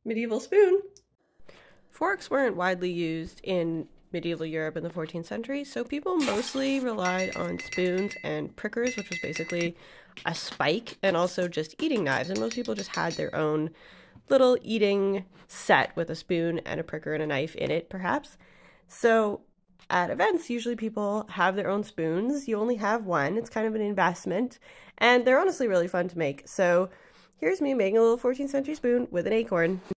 Medieval spoon. Forks weren't widely used in medieval Europe in the 14th century, so people mostly relied on spoons and prickers, which was basically a spike, and also just eating knives. And most people just had their own little eating set with a spoon and a pricker and a knife in it, perhaps. So at events, usually people have their own spoons. You only have one. It's kind of an investment, and they're honestly really fun to make. So here's me making a little 14th century spoon with an acorn.